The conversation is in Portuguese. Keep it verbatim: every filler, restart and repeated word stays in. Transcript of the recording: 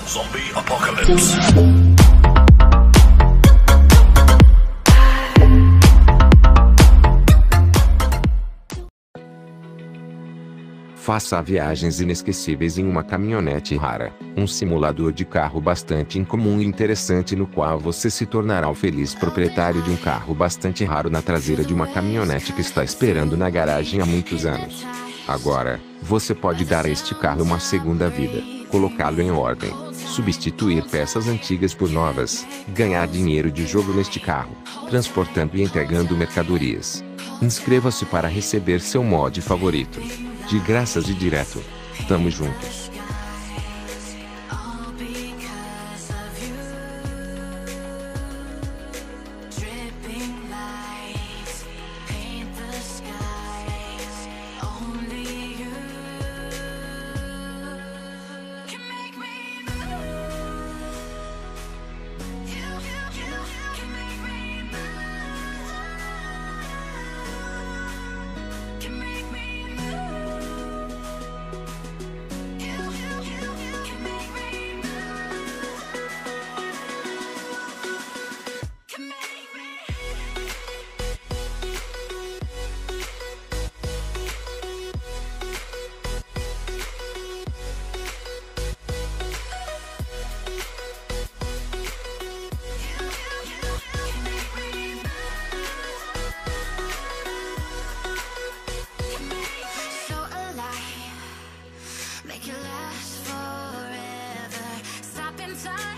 Zombie Apocalypse. Faça viagens inesquecíveis em uma caminhonete rara, um simulador de carro bastante incomum e interessante no qual você se tornará o feliz proprietário de um carro bastante raro na traseira de uma caminhonete que está esperando na garagem há muitos anos. Agora, você pode dar a este carro uma segunda vida, colocá-lo em ordem, substituir peças antigas por novas, ganhar dinheiro de jogo neste carro, transportando e entregando mercadorias. Inscreva-se para receber seu mod favorito. De graças e direto. Tamo juntos. Make it last forever. Stop in time.